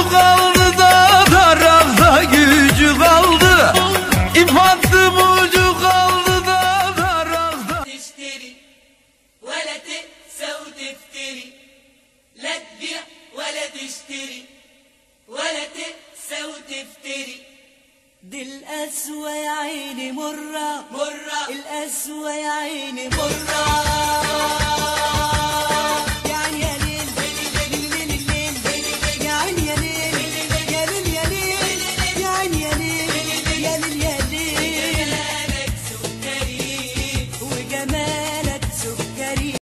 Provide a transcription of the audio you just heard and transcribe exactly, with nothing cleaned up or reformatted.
ucu kaldı da tarafta gücü kaldı. İp attım ucu kaldı da tarafta. تشتري ولا تقسى وتفتري، لا تبيع ولا تشتري ولا تقسى وتفتري. دي القسوة يا عيني مرة مرة، القسوة يا عيني مرة.